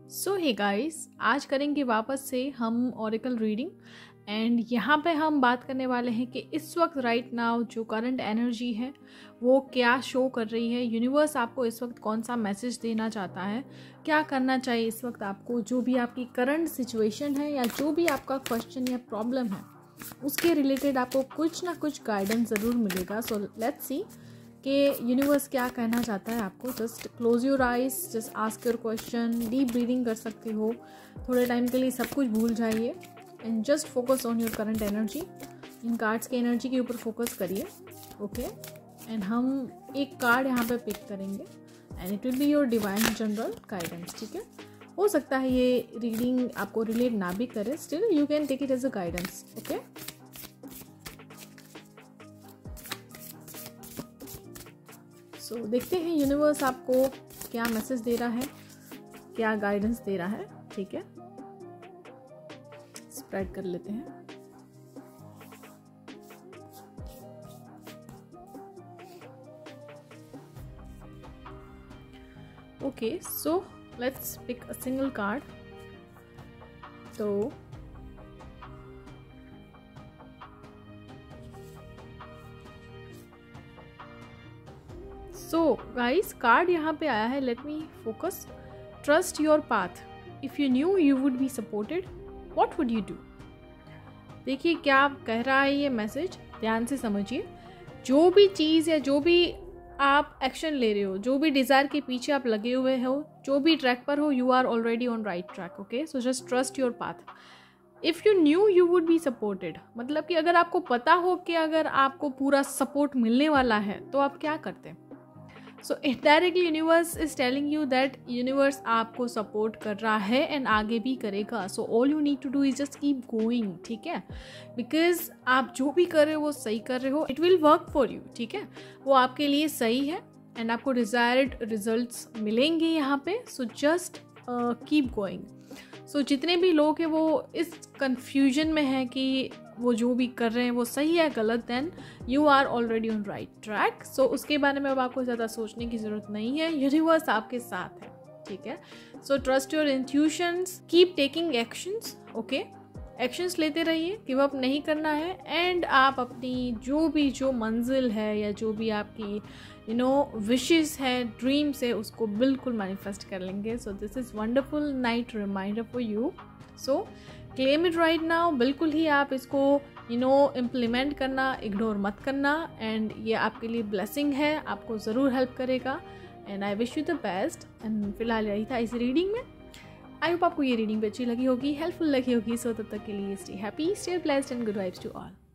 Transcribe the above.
सो hey guys, आज करेंगे वापस से हम ओरेकल रीडिंग एंड यहाँ पे हम बात करने वाले हैं कि इस वक्त राइट नाउ जो करंट एनर्जी है वो क्या शो कर रही है। यूनिवर्स आपको इस वक्त कौन सा मैसेज देना चाहता है, क्या करना चाहिए इस वक्त आपको, जो भी आपकी करंट सिचुएशन है या जो भी आपका क्वेश्चन या प्रॉब्लम है उसके रिलेटेड आपको कुछ ना कुछ गाइडेंस ज़रूर मिलेगा। सो लेट्स सी कि यूनिवर्स क्या कहना चाहता है आपको। Just close your eyes, just ask your question, deep breathing कर सकते हो, थोड़े टाइम के लिए सब कुछ भूल जाइए and just focus on your current energy. इन कार्ड्स की एनर्जी के ऊपर फोकस करिए, ओके। एंड हम एक कार्ड यहाँ पे पिक करेंगे and it will be your divine general guidance, ठीक है। हो सकता है ये रीडिंग आपको रिलेट ना भी करे, still you can take it as a guidance, okay. So देखते हैं यूनिवर्स आपको क्या मैसेज दे रहा है, क्या गाइडेंस दे रहा है, ठीक है। स्प्रेड कर लेते हैं। Okay, so let's pick a single card. तो गाइस, कार्ड यहाँ पे आया है, let me focus. Trust your path, if you knew you would be supported what would you do. देखिए क्या कह रहा है ये मैसेज, ध्यान से समझिए। जो भी चीज़ या जो भी आप एक्शन ले रहे हो, जो भी डिज़ायर के पीछे आप लगे हुए हो, जो भी ट्रैक पर हो, you are already on right track, okay. So just trust your path. If you knew you would be supported, मतलब कि अगर आपको पता हो कि अगर आपको पूरा सपोर्ट मिलने वाला है तो आप क्या करते हैं। So indirectly universe is telling you that universe आपको सपोर्ट कर रहा है एंड आगे भी करेगा। So all you need to do is just keep going, ठीक है। बिकॉज आप जो भी कर रहे हो वो सही कर रहे हो, it will work for you, ठीक है। वो आपके लिए सही है एंड आपको डिजायर्ड रिजल्ट्स मिलेंगे यहाँ पे। So just keep going. So जितने भी लोग हैं वो इस कंफ्यूजन में हैं कि वो जो भी कर रहे हैं वो सही है गलत, then you are already on right track. So उसके बारे में अब आपको ज़्यादा सोचने की ज़रूरत नहीं है, यूनिवर्स आपके साथ है, ठीक है। So trust your intuitions, keep taking actions, okay. Actions लेते रहिए, गिव अप नहीं करना है एंड आप अपनी जो मंजिल है या जो भी आपकी विशेस है, ड्रीम्स है, उसको बिल्कुल मैनिफेस्ट कर लेंगे। So this is wonderful night reminder for you. So claim it right now, बिल्कुल ही आप इसको इम्प्लीमेंट करना, इग्नोर मत करना एंड ये आपके लिए ब्लेसिंग है, आपको ज़रूर हेल्प करेगा and I wish you the best. And फिलहाल यही था इस रीडिंग में। आई होप आपको ये रीडिंग भी अच्छी लगी होगी, हेल्पफुल लगी होगी। सो तब तक के लिए stay happy, stay blessed and good vibes to all.